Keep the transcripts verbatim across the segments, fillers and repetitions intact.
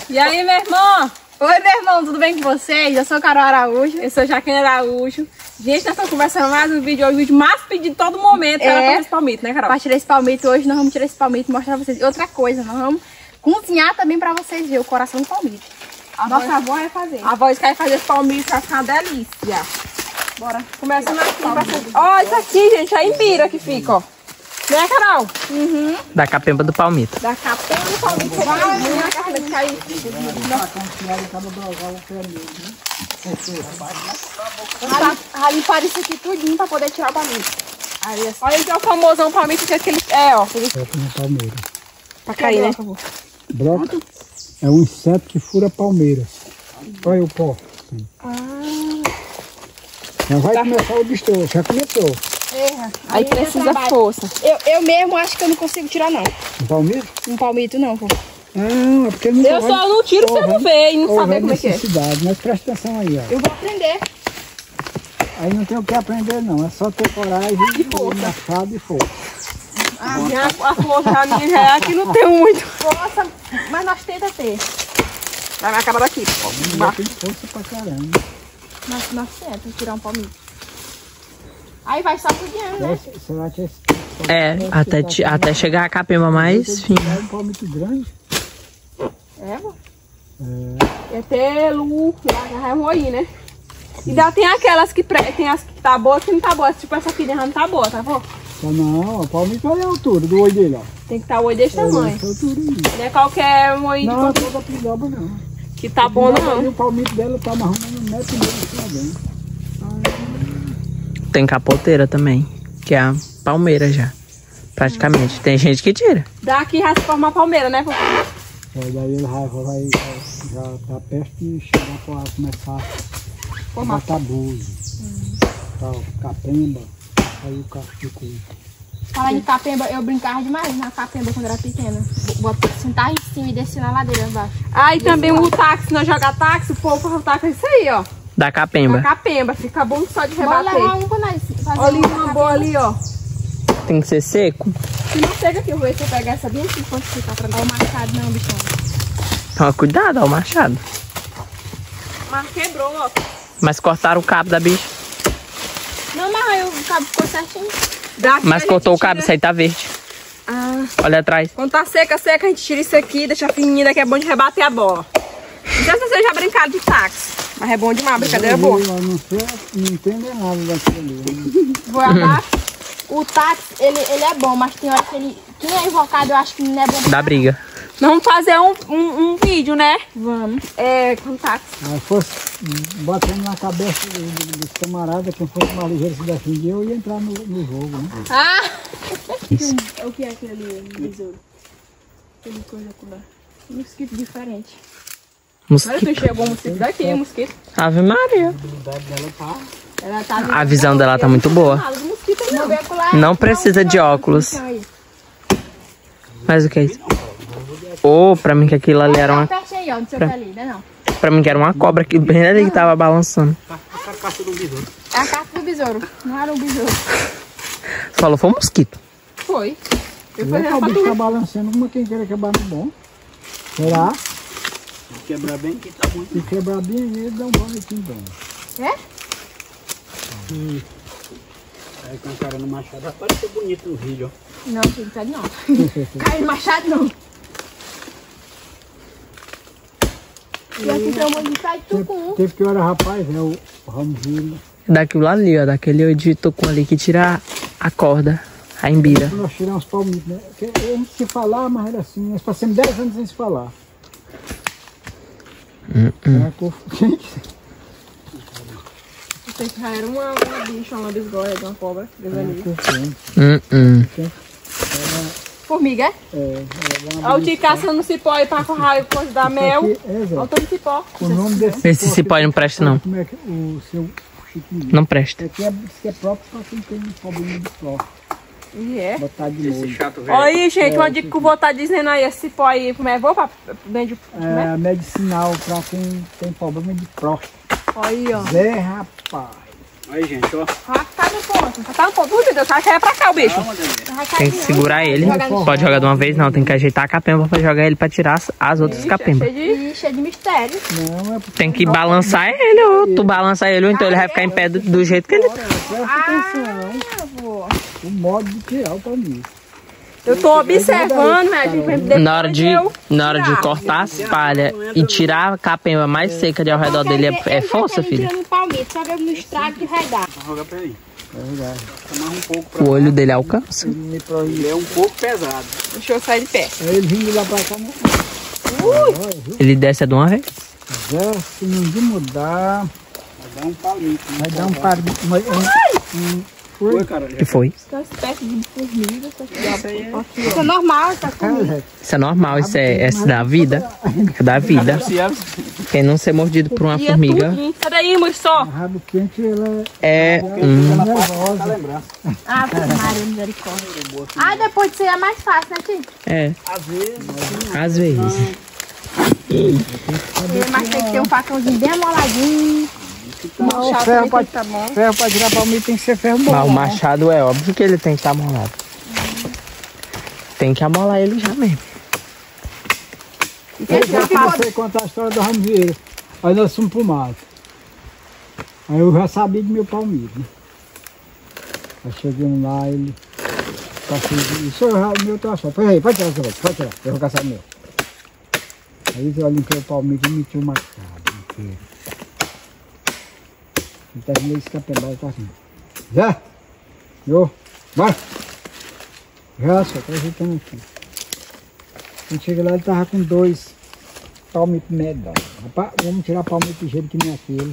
E aí, meu irmão? Oi, meu irmão, tudo bem com vocês? Eu sou Carol Araújo. Eu sou Jaqueline Araújo. Gente, nós estamos conversando mais um vídeo hoje, o vídeo mais pedido de todo momento. É, para esse palmito, né, Carol? Para tirar esse palmito hoje, nós vamos tirar esse palmito e mostrar pra vocês. E outra coisa, nós vamos cozinhar também pra vocês verem o coração do palmito. A Nossa voz... avó vai fazer. A avó quer fazer esse palmito, vai ficar uma delícia. Bora. Começando aqui. Ó, oh, isso aqui, gente, é imbira que fica, ó. Né, Carol? Uhum. Da capemba do palmito. Da capemba do palmito. Vai, na carne de cair. Vai limpar isso aqui tudinho pra poder tirar o palmito. Aí, assim. Olha aqui, é o famosão palmito que ele é, ó. É palmeira. Pra cair, né? Broca é um inseto que fura palmeira. Olha o pó. Ah. Já vai tá. Começar o destouro, já começou. Erra. Aí, Aí precisa força. Eu, eu mesmo acho que eu não consigo tirar, não. Um palmito? Um palmito não, pô. Não, é porque não Eu só não tiro pra você não ver e não saber como é que é. Mas presta atenção aí, ó. Eu vou aprender. Aí não tem o que aprender, não. É só ter coragem e força. Machado e força. Ah, minha, a força a minha já é aqui, não tem muito. Força, mas nós tenta ter. Vai me acabar daqui. Ó, tem força pra caramba. Nós, nós tentamos tirar um palmito. Aí vai sacudindo, né? Será que é, até, te, até chegar a capemba mais fina. É um palmito grande. É, pô. É. É pelo, já é moí, né? E ainda tem aquelas que pre... tem as que tá boa, que não tá boa. Tipo essa aqui já não tá boa, tá bom? Não, o palmito olha a altura do olho dele, ó. Tem que estar tá o olho desse tamanho. Essa altura aí. Não é qualquer moí de não, toda a pindoba não. Que tá bom não. E o palmito dela tá mais ou menos um metro e meio em cima dele. Tem capoteira também, que é a palmeira já, praticamente. Tem gente que tira. Daqui já se forma a palmeira, né? É, daí ele vai, vai, já tá perto de chegar para começar a formar tabuzo, hum. Tal, capemba, aí o cacho de coisa. Falar de capemba, eu brincava demais na capemba quando era pequena. Sentar em cima e descer na ladeira embaixo. Ah, e também o táxi, nós jogar táxi, o povo o táxi é isso aí, ó. Da capemba. Da capemba, fica bom só de rebater. Olha um pra nós fazer. Olha uma boa ali, ó. Tem que ser seco? Se não chega aqui, eu vou ver se eu pegar essa bem aqui quando ficar pra dar o machado, não, bichão. Toma cuidado, ó, o machado. Mas quebrou, ó. Mas cortaram o cabo da bicha. Não, mas aí o cabo ficou certinho. Daqui mas cortou o tira... cabo, isso aí tá verde. Ah. Olha atrás. Quando tá seca, seca, a gente tira isso aqui, deixa fininha, que é bom de rebater a bola. Não sei se vocês já brincaram de táxi, mas é bom demais, brincadeira boa. Eu não sei, não entendo nada daquilo ali. Vou abaixo. O táxi, ele, ele é bom, mas tem hora que ele... Quem é invocado, eu acho que não é bom. Dá briga. Vamos fazer um, um, um vídeo, né? Vamos. É, com táxi. Se fosse batendo na cabeça dos camaradas, quem fosse mais ligeiro se defendia, eu ia entrar no, no jogo, né? Ah! O que é aquele ali, besouro? Aquele coisa com um mosquito diferente. Mosquito. Olha, tu enxergou um mosquito daqui, um mosquito. Ave Maria. Ela tá a visão dela tá muito boa. Não, não precisa de óculos. Mas o que é isso? Ô, oh, pra mim que aquilo ali era uma... Pra... pra mim que era uma cobra que bem ali que tava balançando. É a carcaça do besouro. É a carcaça do besouro. Não era um besouro. Falou, foi um mosquito. Foi. Eu falei, o bicho tá balançando como quem quer quebrar no bom. Será? Se quebrar bem, que tá muito. Se quebrar bem, ele dá um banho aqui então. É? Hum. Aí com a cara no machado, vai parecer bonito no vídeo, ó. Não, não pode não. Cai no machado não. E aqui tem um monte de sai tucum. Teve que era rapaz, é o Ramozinho. Daquilo ali, ó, daquele de tucum ali que tira a corda, a embira. Nós tiramos os palmitos, né? A gente se falar, mas era assim, nós passamos dez anos sem se falar. Hum, hum. Pensei que já era uma, uma bicha, uma bisgoia de uma cobra. Hum, hum. Formiga, é? É. Olha o tio caçando cipó aí pra correr coisa da mel. Olha o tanto de cipó. O nome desse Esse cipó aí não presta, não. Como é que o seu Chiquinho? Não presta. Aqui é, é próprio pra quem tem problema de flor. E é? Botar de molho. Olha aí, gente, uma dica que eu vou estar dizendo aí, esse cipó aí, como é? Vou pra dentro de... É medicinal pra quem tem problema de próstata. Olha aí, ó. Zé, rapaz. Aí, gente, ó. Vai ficar no ponto. Tá no ponto. Ui, meu Deus, o cara quer pra cá o bicho. Calma, Daniela. Vai cair Tem que não. segurar ele. Pode jogar de uma vez, não. Tem que ajeitar a capemba pra jogar ele pra tirar as, as outras Ixi, é capembas. cheio de... Ih, cheio de mistério. Não, é porque Tem que balançar ele, ou tu balança ele, ou então ele vai ficar em pé do, do jeito que ele tá. presta atenção. O modo de tirar o palmito. Eu tô observando, né, gente? Na hora de, na hora de cortar as palhas e tirar a capemba mais seca de ao redor dele é, é força, filho. Tirando o palmito, só ver no estrago que vai dar. Vou jogar pra ele. É verdade. Tomar um pouco pra O olho dele alcança. Ele me proíbe. Ele é um pouco pesado. Deixa eu sair de pé. Aí ele vindo lá pra cá, né? Ele desce de uma vez. Zé, se não de mudar, Vai dar um palmito. né? vai dar um par de... Um, um, Foi, cara. O que foi? Isso é uma espécie de formiga. Isso aí é... Isso é normal, tá comigo. um, Isso é normal, isso é, é da vida. É da vida. Quem não ser mordido por uma formiga Sai daí, Muriçó. rabo quente, ela é um... Tá nervosa. lembrando. Ah, Maria, misericórdia. Ah, depois de ser é mais fácil, né, tio? É, Às vezes... às vezes. Mas tem que ter um facãozinho bem amoladinho. Não, Chato, ferro também pra, tem que tá bom. ferro pra tirar palmito tem que ser ferro bom. Mas o né? machado é óbvio que ele tem que estar amolado. Tem que amolar ele já mesmo. Eu já comecei a contar a história do Ramos Vieira. Aí nós fomos pro mato. Aí eu já sabia de meu palmito, né? Aí chegando lá, ele... Passei, isso é o meu tá só. Peraí, pode tirar o seu, pode tirar, eu vou caçar o meu. Aí eu limpei o palmito e meti o machado inteiro. Ele tá meio escapelado, tá assim. Já? Eu? Bora! Já, só tá ajeitando aqui. Quando chega lá, ele tava com dois palmitos medão. Rapaz, vamos tirar palmito de jeito que nem aquele.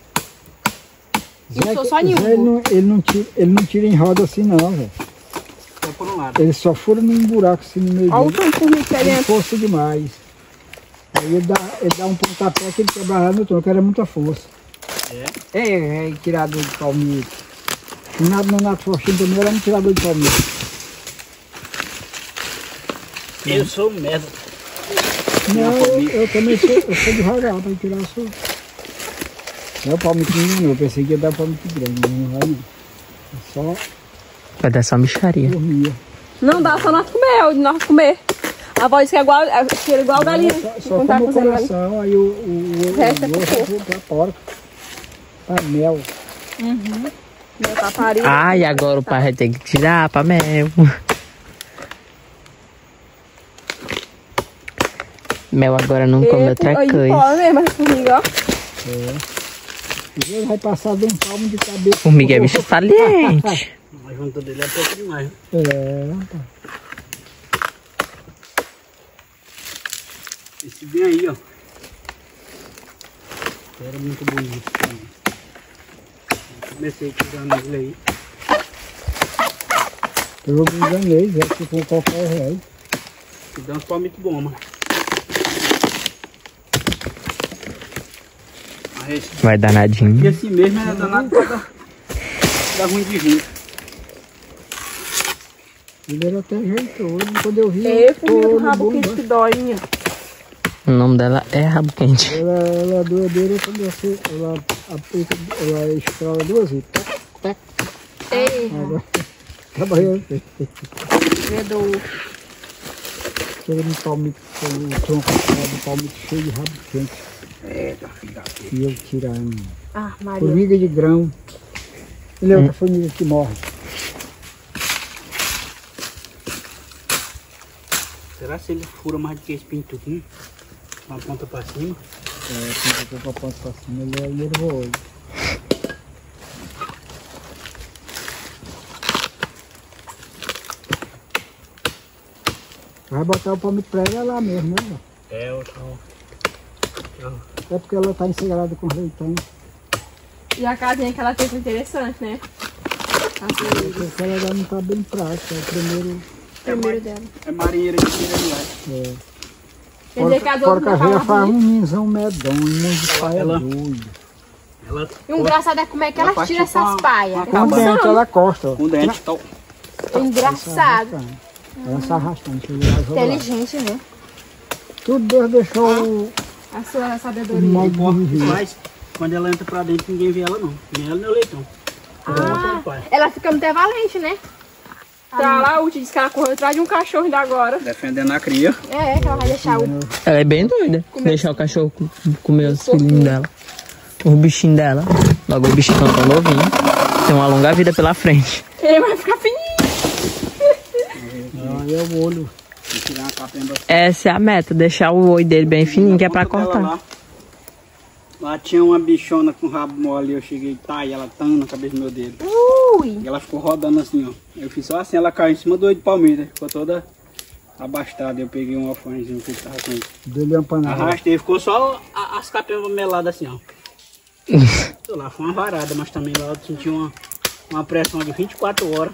Zé, sou só Zé, nenhum. ele, não, ele, não tira, ele não tira em roda assim não, velho. Só por um lado. Ele só fura num buraco assim no meio Olha o dele. tanto de formiga que tem Tem dentro. força demais. Aí ele dá, ele dá um pontapé que ele quebra lá no tronco, era muita força. É? É, é, tirador de palmito. O Nato no Nato Fortinho também era um tirador de palmito. Eu sou um merda. Não, eu, eu também sou, eu sou devagar para tirar a sua. Não é o palmito nenhum, não. Eu pensei que ia dar palmito grande, mas não vai não. É só Vai dar só micharia. dormia. Não dá só nós comer, é de nós comer. A avó disse que é igual, é cheiro igual galinha. Só, só Quando tá como o fazendo galinha. coração, aí o, o, o, O resto é o outro cocô. é pra porca. Pra mel. Meu taparico. Ah, e agora o pai vai ter que tirar pra mel. Mel agora não come outra Aí coisa. fora mesmo, essa formiga, ó. E ele vai passar de um palmo de cabeça. Formiga é bicho saliente. A junta dele é pouco demais. É, rapaz. Esse bem aí, ó. Era muito bonito. Comecei tirando ele aí. Eu me enganei, já que com qualquer real. Que dá uns palmitos bons, mano. Mas esse Vai aqui danadinho. assim mesmo é danado pra dar, dar ruim de rim. Ele era até jeitoso, quando eu vi. Ei, formiga do todo rabo bom, quente que dói, minha. O nome dela é rabo quente. Ela, ela doadeira quando você, ela aplica, ela estrala duas vezes. Tac, tac. Ei, Agora, trabalhando. Medo. Chega no palmito, o tronco do palmito cheio de rabo quente. É, tá filho da puta. E eu tirando. Ah, Maria. Formiga de grão. Ele é outra formiga que morre. Será se ele fura mais do que esse pintuquinho? Uma ponta pra cima? É, quando eu tô com a ponta pra cima, ele é nervoso. Vai botar o palmito pra ela lá mesmo, né? É, outra. É porque ela tá encegarada com leitão. E a casinha que ela tem foi interessante, né? Porque ela já não tá bem prática. É o primeiro. Primeiro dela. É marinheira de tira de ar. É. Quer dizer que as outras Porca não velha falam faz ruim. um ninzão medão, um monte de paia Ela- doido. Ela e o engraçado é como é que Ela elas tiram partiu com essas a- paias. Com o dente, ela costa. ó. com o dente tal. Engraçado. Ela se arrastando. chega lá, joga lá. Inteligente, né? Tudo Deus deixou o A sua o sabedoria. modo de viver. Mas quando ela entra pra dentro, ninguém vê ela não. Nem ela nem o leitão. Ah, ela fica muito valente, né? Tá lá, o disse que ela correu atrás de um cachorro ainda agora. Defendendo a cria. É, é que ela vai deixar o... Ela é bem doida. Deixar o cachorro comer os filhinhos dela. Os bichinhos dela. Logo o bichinho tão novinho. Tem uma longa vida pela frente. Ele vai ficar fininho. Aí é o olho. Tirar uma capemba. Essa é a meta, deixar o oi dele bem fininho, que é pra cortar. Lá. lá tinha uma bichona com rabo mole, eu cheguei, tá, e ela tão na cabeça do meu dedo. Ui! E ela ficou rodando assim, ó. Eu fiz só assim, ela caiu em cima do olho de palmeira, ficou toda abastada. Eu peguei um alfãozinho que tava com ele. Dele uma panela. Arrastei, ficou só a- as capembas meladas assim, ó. Sei lá, foi uma varada, mas também lá eu senti uma, uma pressão de vinte e quatro horas.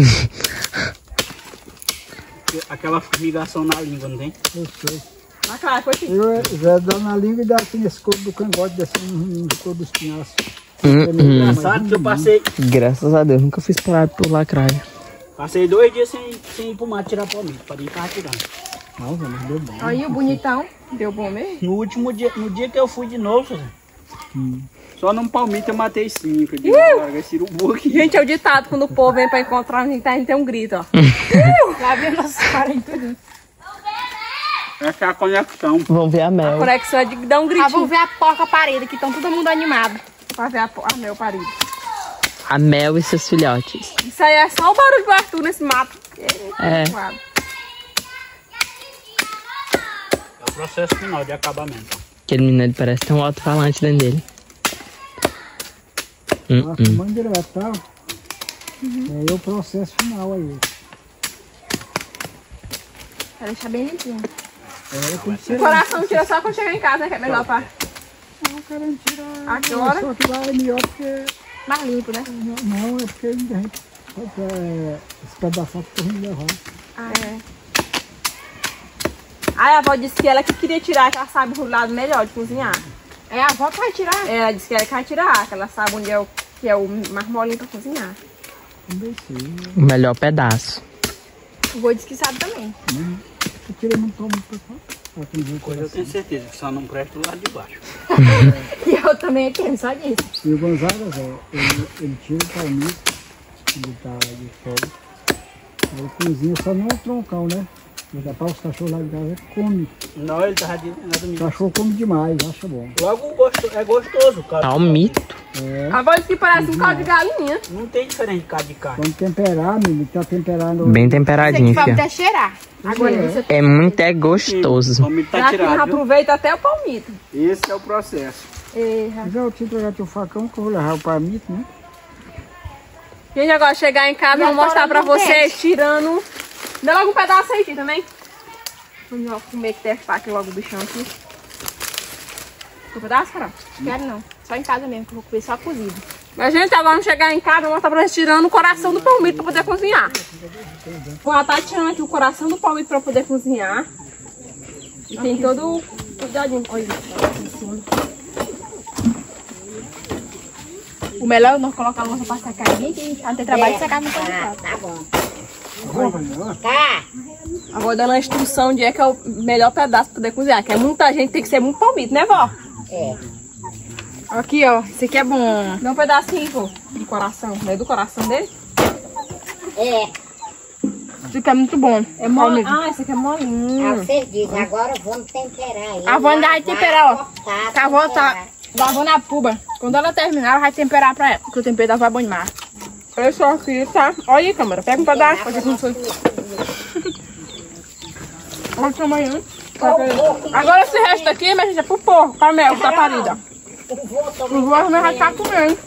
Aquela fumigação na língua, não tem? Eu sei. Ah, claro, foi assim. Eu já dá na língua e dá aqui nesse corpo do cangote, descendo no corpo dos pinhaços. Hum, É hum. Engraçado que eu passei, Graças a Deus, nunca fiz por, por lacraia. passei dois dias sem, sem ir pro mato tirar palmito, para ir tava tirando. Nossa, mas deu bom. Aí o bonitão. Deu bom mesmo? No último dia, no dia que eu fui de novo, Zé, Hum. só num palmito eu matei cinco. Eu digo, agora esse urubu aqui. Gente, é o ditado, quando o povo vem pra encontrar, a gente, a gente tem um grito, ó. Lá vem nossos parentes tudo. Essa é a conexão. Vamos ver a A Mel. conexão é de dar um Ah, gritinho. vamos ver a porca parida, que estão todo mundo animado. Pra ver a, a meu parido. A Mel e seus filhotes. Isso aí é só o barulho do Arthur nesse mato. É. É o processo final de acabamento. Aquele menino ele parece ter um alto-falante dentro dele. Hum, Nossa, hum. mãe direto, tá? É o processo final aí. Pra deixar bem limpinho. É, tem que O ser. coração tira só quando chegar em casa, né? Que é melhor pra... Não, querendo tirar. Agora? Só que lá é melhor porque. Mais limpo, né? Não, não, é porque ainda a gente. Só que é, esse pedaço que a gente levar. Ah, é. Aí a avó disse que ela que queria tirar, que ela sabe o lado melhor de cozinhar. É, a avó que vai tirar. Ela disse que ela quer tirar, que ela sabe onde é o, que é o mais molinho pra cozinhar. Também sei. O melhor pedaço. O vô disse que sabe também. Eu tirei muito palmo pra cá. Pra fazer Coisa eu tenho certeza que só não presta do lado de baixo. E eu também aqui, só disso. E o Gonzaga, Zé, ele, ele tira o palmito, ele tá de fora. Aí ele cozinha só não o troncão, né? Ele dá para os cachorros lá de casa come. Não, ele tava de nada O me. cachorro come demais, acha bom. Logo gosto, é gostoso, cara. Palmito. É, A avó disse que parece um caldo de galinha. Não tem diferente de cada de carne. quando temperar, menino, tá temperando. Bem Você temperadinho, que vai filha. até cheirar. Agora É. você É muito é gostoso. O palmito tá Já que não tirado, viu? aproveita até o palmito. Esse é o processo. Erra. Mas eu te entregar teu facão que eu vou levar o palmito, né? Gente, agora chegar em casa, E eu vou a mostrar pra tora não vocês tirando. Dá logo um pedaço aí também. Vamos lá comer que testar aqui logo o bichão aqui. Quer um pedaço, Carol? Quero não. Só em casa mesmo, que eu vou comer só cozido. Mas, gente, agora vamos chegar em casa, eu vou mostrar pra vocês tirando o coração do palmito pra poder cozinhar. Vou estar tirando aqui o coração do palmito pra poder cozinhar. E tem todo o cuidadinho. Olha isso. O melhor é nós colocar a louça pra secar ali, que não tem trabalho de secar no pano. Tá bom. Agora dando a instrução de é que é o melhor pedaço pra poder cozinhar. Que é muita gente, tem que ser muito palmito, né, vó? É. Aqui, ó. Esse aqui é bom. Dá um pedacinho, vô, de coração. Não é do coração dele? É. Esse aqui é muito bom. É mole. Ah, esse aqui é molinho. Aí vocês dizem, agora vamos temperar ele. A avó ainda vai temperar, ó. Cortar, Que a avó tá temperar. lavando a puba. Quando ela terminar, ela vai temperar pra ela. Porque o tempero dela vai bom demais. Olha só aqui, tá? Olha aí, câmera. Pega um pedaço. Pode não foi. Olha o tamanho. Agora esse resto aqui, mas gente, é pro porco, pra mel, pra parida. O vô vai estar comendo.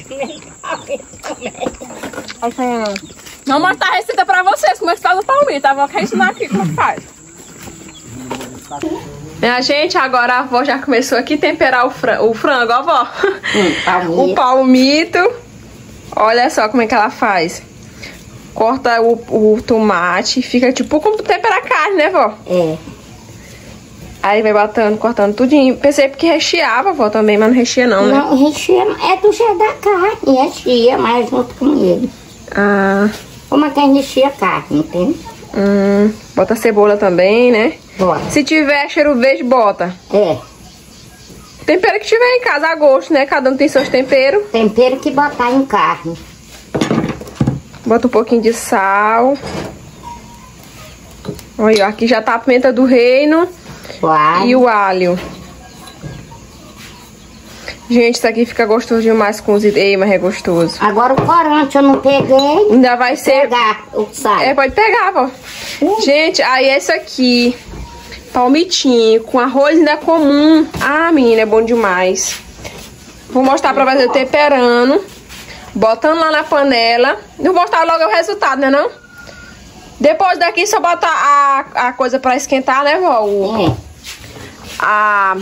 Vamos mostrar a receita pra vocês, como é que faz o palmito. A avó quer ensinar aqui como faz. Minha gente, agora a avó já começou aqui a temperar o, fran o frango, ó, avó. palmito. O palmito. Olha só como é que ela faz. Corta o, o tomate, fica tipo como temperar carne, né, vó? É. Aí vai botando, cortando tudinho. Pensei porque recheava, vó, também, mas não recheia não, né? Não, recheia, é do jeito da carne, recheia mais junto com ele. Ah, Como é que a gente recheia a carne, entende? hum, bota cebola também, né? Bora. Se tiver cheiro verde, bota. É. Tempero que tiver em casa, a gosto, né? Cada um tem seus temperos. Tempero que botar em carne. Bota um pouquinho de sal. Olha, aqui já tá a pimenta do reino. Uai. E o alho. Gente, isso aqui fica gostoso demais cozido. Ei, mas é gostoso. Agora o corante eu não peguei. Ainda vai ser... Pegar o sal. É, pode pegar, vó. Uh. Gente, aí esse aqui, palmitinho, com arroz ainda comum. Ah, menina, é bom demais. Vou mostrar pra vocês temperando. Botando lá na panela. Não vou mostrar logo o resultado, né não? Depois daqui só botar a, a coisa pra esquentar, né, vó? O, É. a...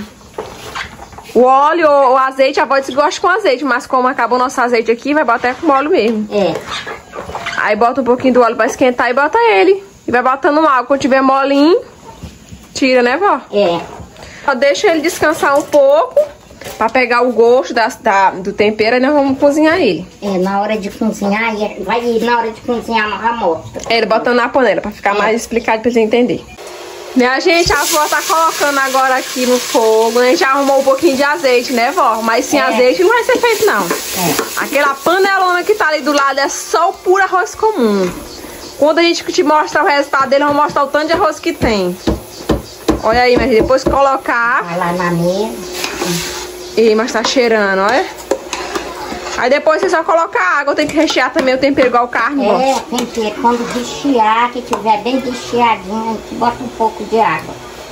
O óleo ou o azeite, a avó disse que gosta com azeite, mas como acabou o nosso azeite aqui, vai botar com óleo mesmo. É. Aí bota um pouquinho do óleo pra esquentar e bota ele. E vai botando água. Quando tiver molinho, tira, né, vó? É. Só deixa ele descansar um pouco, pra pegar o gosto da, da, do tempero, e nós vamos cozinhar ele. É, na hora de cozinhar, vai ir na hora de cozinhar na mostra. É, ele botando na panela, pra ficar É. mais explicado pra você entender. Minha gente, a avó tá colocando agora aqui no fogo. A gente arrumou um pouquinho de azeite, né, vó? Mas sem É. azeite não vai ser feito, não. É. Aquela panelona que tá ali do lado é só o puro arroz comum. Quando a gente te mostrar o resultado dele, vamos mostrar o tanto de arroz que tem. Olha aí, minha gente, depois que colocar... Vai lá na mesa. Ih, mas tá cheirando, olha. Aí depois você só coloca água, tem que rechear também o tempero igual carne, ó. É, tempero. Quando rechear, que tiver bem recheadinho, a gente bota um pouco de água.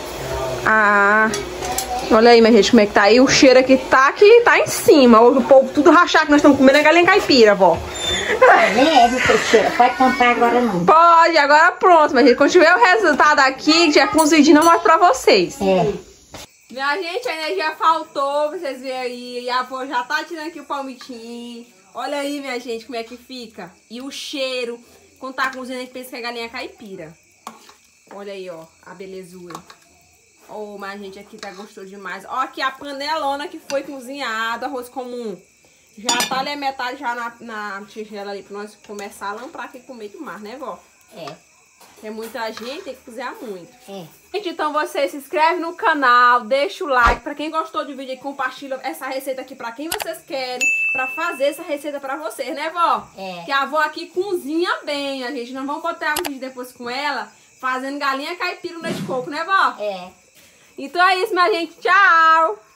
Ah, olha aí, minha gente, como é que tá aí. O cheiro aqui tá que tá em cima. O povo tudo rachado que nós estamos comendo é galinha caipira, vó. Leve, Teixeira. Pode comprar agora não. Pode, agora pronto, minha gente. Quando tiver o resultado aqui, que já é cozidinho, eu mostro pra vocês. É. Minha gente, a energia faltou, pra vocês verem aí. E a avó já tá tirando aqui o palmitinho. Olha aí, minha gente, como é que fica. E o cheiro, quando tá cozinhando, a gente pensa que é galinha caipira. Olha aí, ó, a belezura. Oh, mas gente, aqui tá gostoso demais. Ó, aqui a panelona que foi cozinhado, arroz comum. Já tá ali a metade já na, na tigela ali, pra nós começar a lamprar aqui com meio do mar, né, vó? É. É muita gente, tem que cozinhar muito. É. Gente, então você se inscreve no canal, deixa o like. Pra quem gostou do vídeo, compartilha essa receita aqui pra quem vocês querem. Pra fazer essa receita pra vocês, né, vó? É. Que a avó aqui cozinha bem, a gente. Nós vamos botar um vídeo depois com ela, fazendo galinha caipira no leite de coco, né, vó? É. Então é isso, minha gente. Tchau!